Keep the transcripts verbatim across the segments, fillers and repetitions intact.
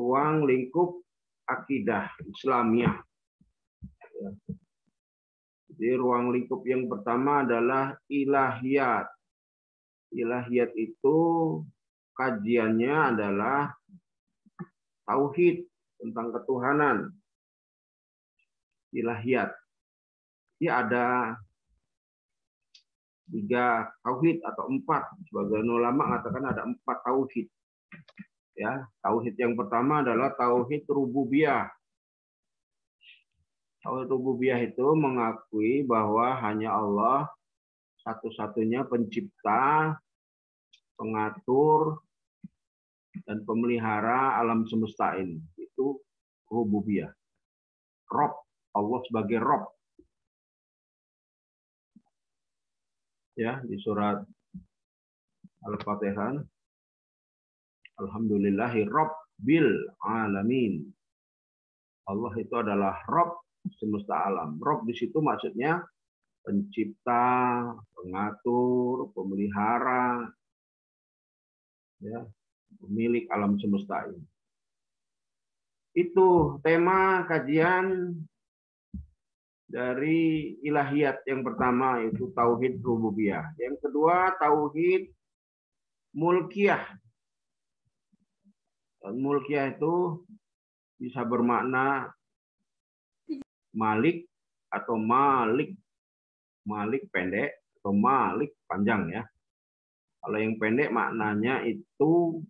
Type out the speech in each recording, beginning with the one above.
ruang lingkup akidah Islamiyah. Jadi ruang lingkup yang pertama adalah ilahiyat. Ilahiyat itu kajiannya adalah tauhid tentang ketuhanan. Ilahiyat. Jadi ada tiga tauhid atau empat. Sebagian ulama mengatakan ada empat tauhid. Ya, tauhid yang pertama adalah tauhid rububiyah. Tauhid rububiyah itu mengakui bahwa hanya Allah satu-satunya pencipta, pengatur, dan pemelihara alam semesta ini. Itu rububiyah. Rob, Allah sebagai Rob. Ya, di surat Al-Fatihah. Alhamdulillahi Rabbil Alamin. Allah itu adalah Rob semesta alam. Rob di situ maksudnya pencipta, pengatur, pemelihara, ya, pemilik alam semesta ini. Itu tema kajian dari ilahiyat yang pertama, yaitu tauhid rububiyah. Yang kedua tauhid mulkiyah. Dan mulkiyah itu bisa bermakna malik atau malik. Malik pendek atau malik panjang ya. Kalau yang pendek maknanya itu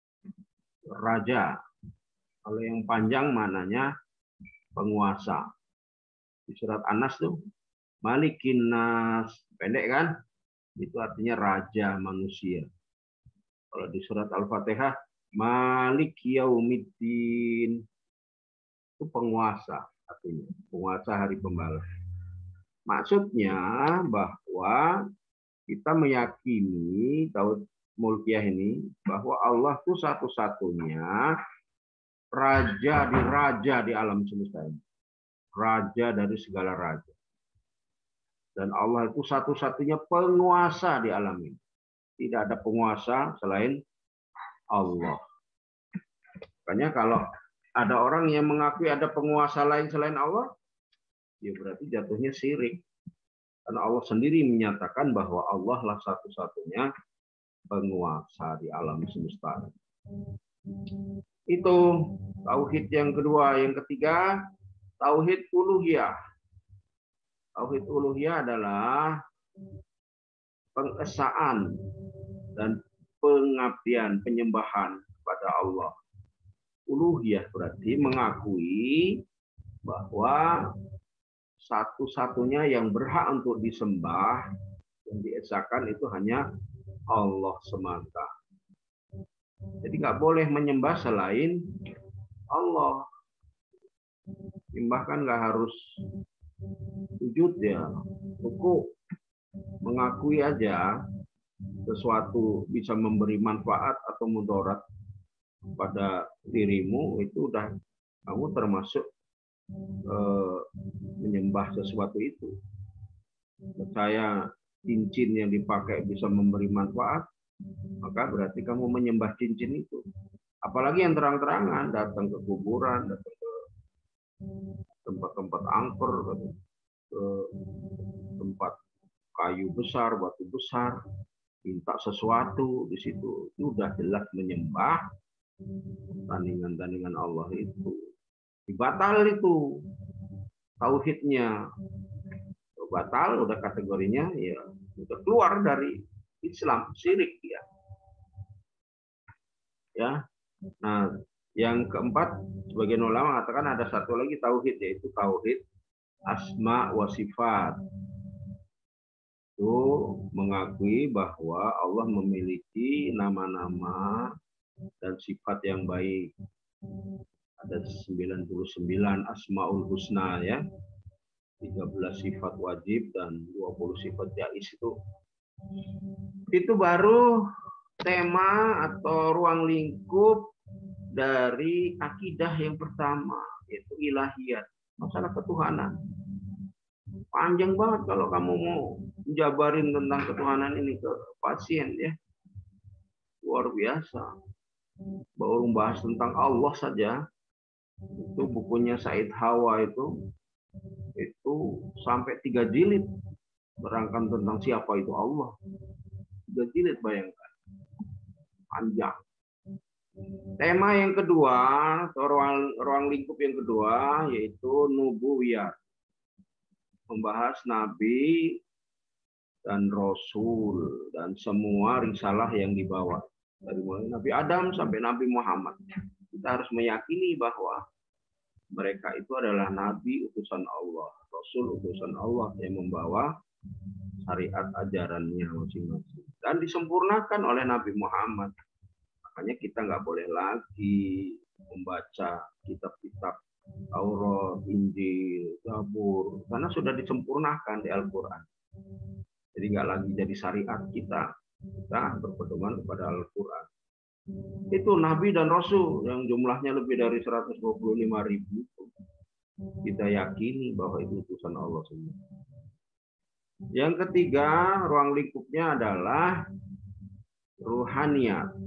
raja. Kalau yang panjang maknanya penguasa. Di surat An-Nas tuh Malikin Nas, pendek kan? Itu artinya raja manusia. Kalau di surat Al-Fatihah Malik Yaumiddin, itu penguasa artinya, penguasa hari pembalas. Maksudnya bahwa kita meyakini tauhid mulkiyah ini bahwa Allah itu satu-satunya raja di raja di alam semesta ini. Raja dari segala raja. Dan Allah itu satu-satunya penguasa di alam ini. Tidak ada penguasa selain Allah. Makanya kalau ada orang yang mengakui ada penguasa lain selain Allah, ya berarti jatuhnya syirik. Karena Allah sendiri menyatakan bahwa Allah lah satu-satunya penguasa di alam semesta. Itu tauhid yang kedua. Yang ketiga, tauhid uluhiyah. Tauhid uluhiyah adalah pengesaan dan pengabdian, penyembahan kepada Allah. Uluhiyah berarti mengakui bahwa satu-satunya yang berhak untuk disembah, yang diesakan itu hanya Allah semata. Jadi nggak boleh menyembah selain Allah. Bahkan nggak harus sujud ya, ruku, mengakui aja sesuatu bisa memberi manfaat atau mudarat pada dirimu, itu udah kamu termasuk eh, menyembah sesuatu itu. Percaya cincin yang dipakai bisa memberi manfaat, maka berarti kamu menyembah cincin itu. Apalagi yang terang-terangan, datang ke kuburan, datang ke tempat-tempat angker, ke tempat kayu besar, batu besar, minta sesuatu di situ, itu udah jelas menyembah tandingan-tandingan Allah itu. Batal itu tauhidnya, batal udah kategorinya ya udah keluar dari Islam, syirik ya. Ya. Nah, yang keempat, sebagian ulama mengatakan ada satu lagi tauhid, yaitu tauhid asma wa sifat. Itu mengakui bahwa Allah memiliki nama-nama dan sifat yang baik. Ada sembilan puluh sembilan asmaul husna ya. tiga belas sifat wajib dan dua puluh sifat jaiz itu. Itu baru tema atau ruang lingkup dari akidah yang pertama, yaitu ilahiyat, masalah ketuhanan. Panjang banget kalau kamu mau jabarin tentang ketuhanan ini ke pasien ya. Luar biasa. baru membahas tentang Allah saja, itu bukunya Said Hawa itu itu sampai tiga jilid berangkat tentang siapa itu Allah. Tiga jilid, bayangkan, panjang. Tema yang kedua, atau ruang, ruang lingkup yang kedua, yaitu nubuwiyah, membahas nabi dan rasul dan semua risalah yang dibawa dari mulai Nabi Adam sampai Nabi Muhammad. Kita harus meyakini bahwa mereka itu adalah nabi utusan Allah, rasul utusan Allah yang membawa syariat ajarannya masing-masing dan disempurnakan oleh Nabi Muhammad. Makanya kita nggak boleh lagi membaca kitab-kitab Taurat, Injil, Zabur, karena sudah disempurnakan di Al-Quran. Jadi nggak lagi jadi syariat kita, kita berpedoman kepada Al-Quran. Itu Nabi dan Rasul yang jumlahnya lebih dari seratus dua puluh lima ribu. Kita yakini bahwa itu utusan Allah semua. Yang ketiga, ruang lingkupnya adalah ruhaniyat.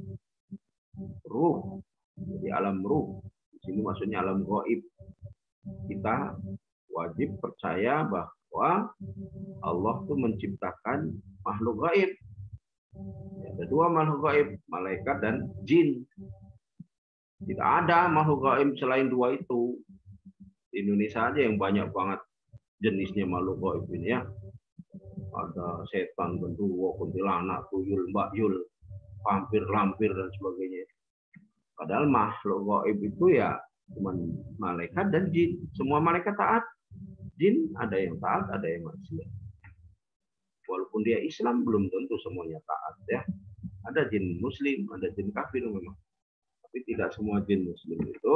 Ruh, jadi alam ruh. Di sini maksudnya alam gaib. Kita wajib percaya bahwa Allah itu menciptakan makhluk gaib. Ada dua makhluk gaib, malaikat dan jin. Tidak ada makhluk gaib selain dua itu. Di Indonesia aja yang banyak banget jenisnya makhluk gaib ini ya. Ada setan, genderuwo, kuntilanak, tuyul, mbakyul, vampir, lampir dan sebagainya. Padahal makhluk gaib itu ya cuma malaikat dan jin. Semua malaikat taat. Jin ada yang taat, ada yang maksiat. Walaupun dia Islam belum tentu semuanya taat ya. Ada jin muslim, ada jin kafir memang. Tapi tidak semua jin muslim itu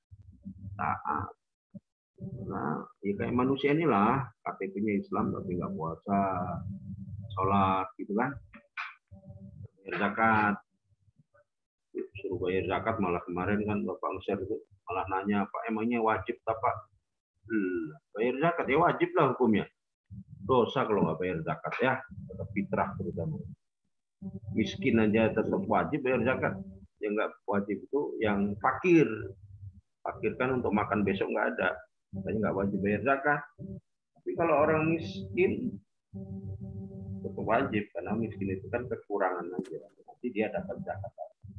taat. Nah, ya kayak manusia inilah, K T P-nya Islam tapi nggak puasa, sholat gitu kan. Bayar zakat. Suruh bayar zakat, malah kemarin kan Bapak Nusir itu malah nanya, Pak emangnya wajib tak Pak? Hmm, bayar zakat ya wajib lah hukumnya. Dosa kalau nggak bayar zakat ya, tetap fitrah terutama. Miskin aja tetap wajib bayar zakat. Yang nggak wajib itu yang fakir. Fakir kan untuk makan besok nggak ada, makanya nggak wajib bayar zakat. Tapi kalau orang miskin tetap wajib, karena miskin itu kan kekurangan aja. Nanti dia dapat zakat.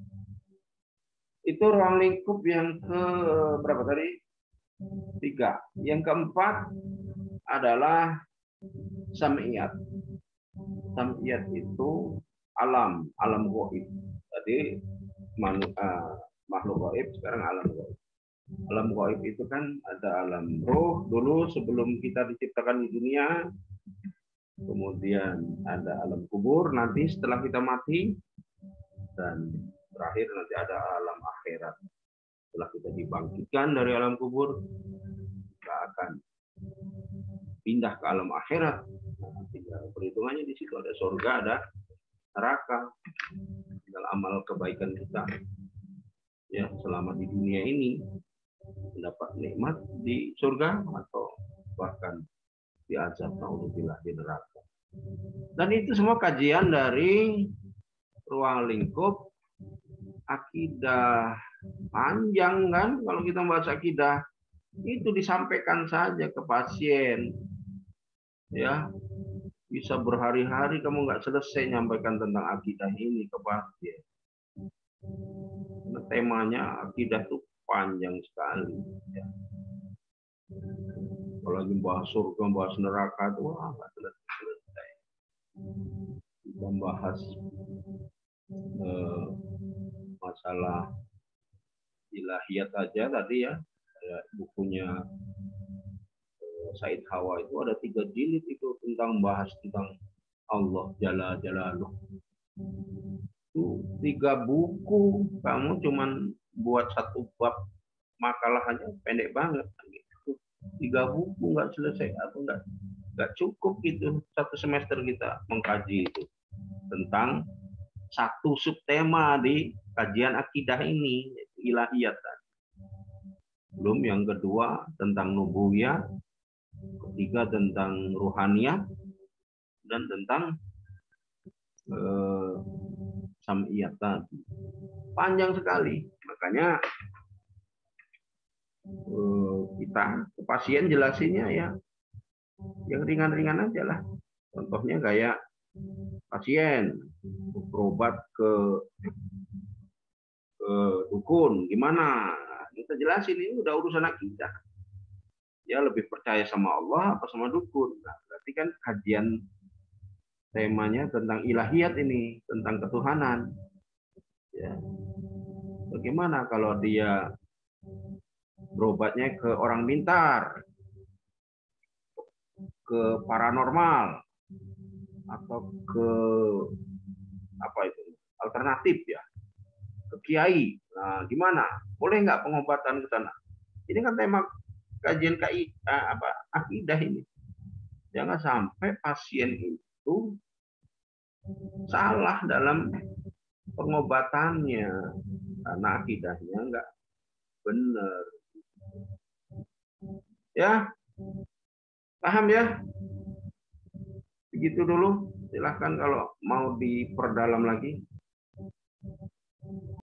Itu ruang lingkup yang ke berapa tadi? Tiga. Yang keempat adalah sam'iyat. Sam'iyat itu alam, alam gaib. Tadi uh, makhluk gaib, sekarang alam gaib. Alam gaib itu kan ada alam roh dulu sebelum kita diciptakan di dunia. Kemudian ada alam kubur nanti setelah kita mati. Dan terakhir nanti ada alam akhirat. Setelah kita dibangkitkan dari alam kubur, kita akan pindah ke alam akhirat. Nah, perhitungannya di situ ada surga, ada neraka. Tinggal amal kebaikan kita ya selama di dunia ini mendapat nikmat di surga atau bahkan diazab naudzubillah di neraka. Dan itu semua kajian dari ruang lingkup akidah. Panjang kan kalau kita bahas akidah. Itu disampaikan saja ke pasien. Ya. Bisa berhari-hari kamu nggak selesai nyampaikan tentang akidah ini ke pasien. Nah, temanya akidah itu panjang sekali. Ya. Kalau lagi bahas surga, bahas neraka itu wah nggak selesai. Kita bahas eh, masalah ilahiyat aja tadi ya, kayak bukunya eh, Said Hawa itu ada tiga jilid itu tentang bahas tentang Allah Jalla Jalaluh. Itu tiga buku, kamu cuman buat satu bab makalah aja pendek banget. Gitu. Tiga buku nggak selesai atau nggak nggak cukup gitu satu semester kita mengkaji itu tentang satu subtema di kajian akidah ini, ilahiyat. Belum yang kedua tentang nubuwiyah, ketiga tentang ruhaniyah, dan tentang eh, sam'iyah tadi. Panjang sekali. Makanya kita ke pasien jelasinnya ya yang ringan-ringan aja lah. Contohnya kayak pasien berobat ke, ke dukun, gimana? Kita jelasin ini udah urusan akidah. Ya lebih percaya sama Allah apa sama dukun. Nah, berarti kan kajian temanya tentang ilahiyat ini, tentang ketuhanan. Ya. Bagaimana kalau dia berobatnya ke orang pintar, ke paranormal, atau ke apa itu alternatif ya, ke kiai. Nah, gimana? Boleh nggak pengobatan ke sana? Ini kan tema kajian K I, apa akidah ini. Jangan sampai pasien itu salah dalam pengobatannya karena akidahnya nggak benar. Ya, paham ya? Begitu dulu. Silahkan kalau mau diperdalam lagi.